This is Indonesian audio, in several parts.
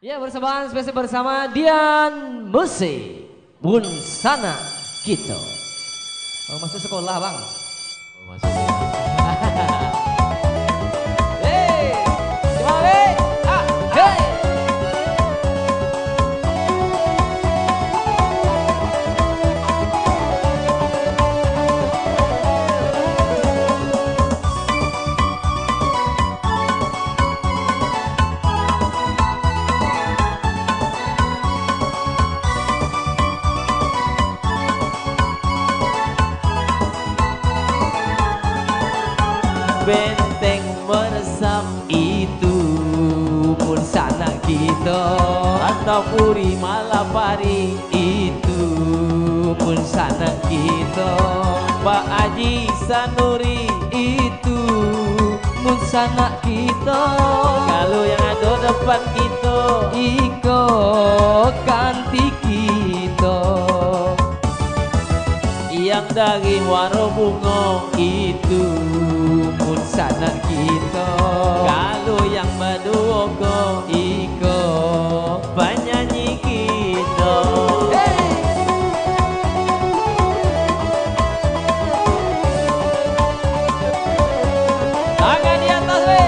Ya, bersamaan spesial bersama Dian Musik Bunsana Kito. Oh, masuk sekolah bang? Oh, masuk ya. Hei, semangat! Ah, hei! Benteng meresap itu pun sana kita, atau puri malapari itu pun sana kita, Pak Haji Sanuri itu Mun sana kita, kalau yang ada depan kita iko ganti kita. yang dari waro bunga itu pun sana kita, kalau yang baduogo iko penyanyi kita. Tangan di atas weh.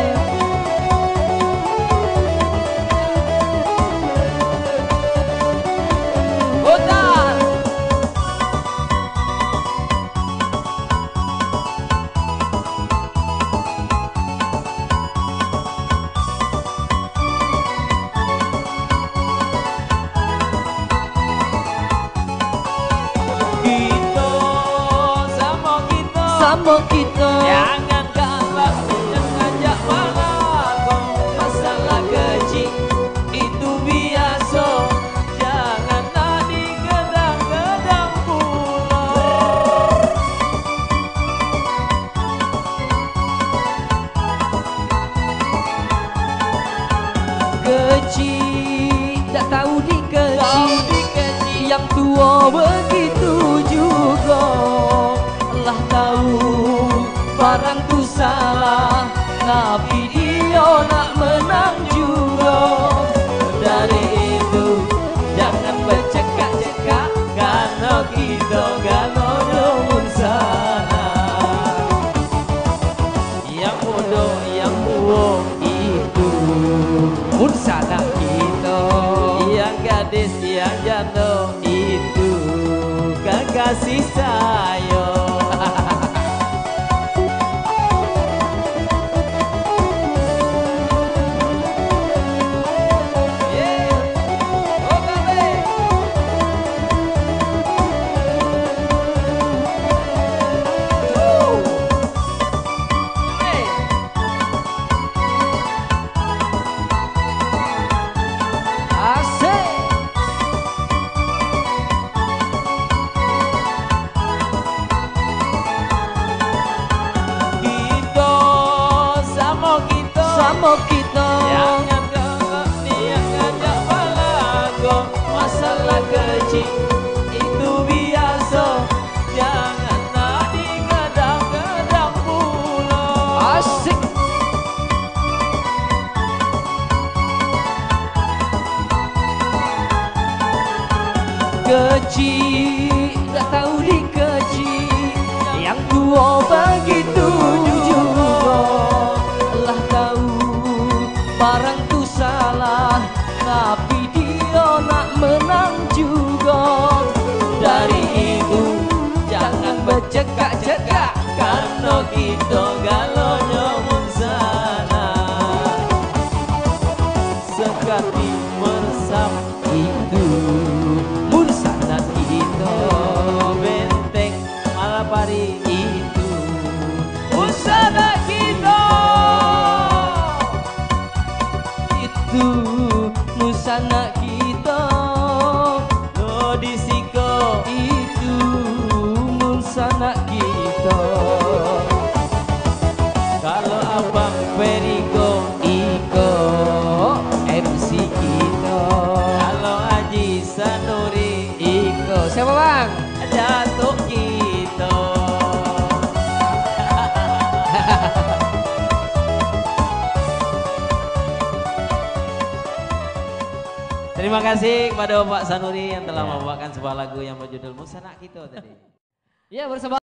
Putar! Kita Sama kita, jangan galak dan ngajak malah masalah kecil itu biasa, jangan nak digedang-gedang pula. kecil tak tahu Kau dikecil. dikecil Yang tua begitu juga, Allah tahu barang tu salah, tapi dia nak menang juga. dari itu jangan bercekak-cekak, karena kita galonnya pun salah. Yang bodoh yang tua itu Mun sana kita, yang gadis yang jatuh itu kekasih saya. oh kabe, asik. Kita Sama kita, jangan galak dia ngajak balago, masalah kecil itu biasa, jangan nak digadang-gadang pula. asik. Kecil tak tahu dikecil, yang tua begitu juga. Allah tahu barang tu salah, tapi dia nak menang juga. Dari itu jangan bercekak-cekak, karena kita galonnya mun salah. Sekali meresap Itu mun sana kita, benteng malapari itu usada kita. itu musana kita, Lo disiko itu musana kita. kalau abang Perigo Iko MC kita, kalau Haji Sanuri Iko siapa bang? Datuk kita. Terima kasih kepada Bapak Sanuri yang telah Ya. membawakan sebuah lagu yang berjudul Musana Kita tadi. Ya bersama